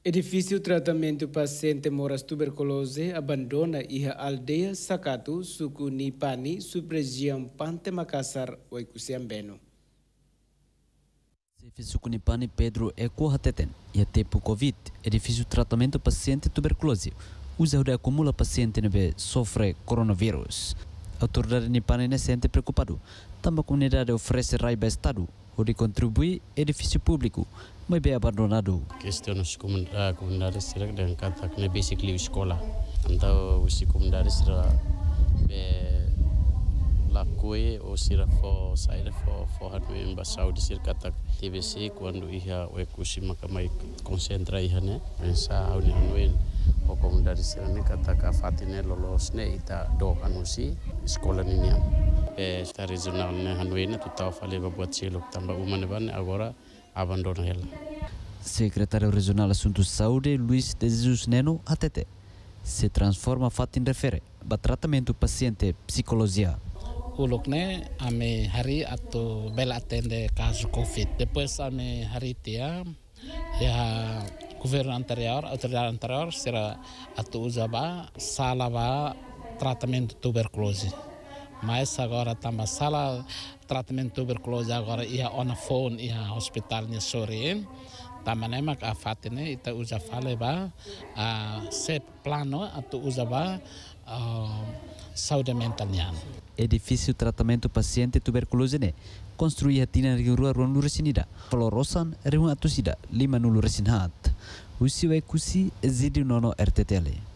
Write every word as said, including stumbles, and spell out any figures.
Edifício Tratamento Paciente Moras Tuberculose abandona iha aldeia Sakatu, suku Nipani, subregião Pante Makassar, Oikusiambeno. Edifício Kunipani Pedro Ekohateten, e a tempo Covid, edifício Tratamento Paciente Tuberculose, usa o acumula paciente que sofre coronavírus. A autoridade nipana se sente preocupado. Também a comunidade oferece raiva Estado, onde contribui edifício público, mas bem abandonado. Questão nos comunidades será que kata que basically escola. Então os comunidades será lá coi ou será for sair for for hatu embaixado de cerca kata T B C quando ia o ecosistema kamai concentra ia né pensa a união o comunidade será né kata ka fatine lolos né ita do anusi escola ninia esta regional né hanuina total falei buat selo tambah umane ban agora abandona ela. Secretário Regional Assuntos de Saúde, Luiz de Jesus Neno, A T T, se transforma fato em refere para tratamento paciente psicologia. O lokne ame hari atau bela atende caso Covid. Depois ame hari tia ya governo anterior, autoridade anterior será atau usaba sala ba tratamento tuberculose. Mas agora também sala tratamento tuberculose agora ia on phone ia hospital ni sore. Também mak a fatine ita usa fale ba a se plano atau usa ba saúde mental nian. Edifício Tratamento Paciente Tuberculose ne construí a tina de rua rua luresinida. Florosan era uma atusida lima no luresinhat. Usi wa kusi ezidi nono R T T L.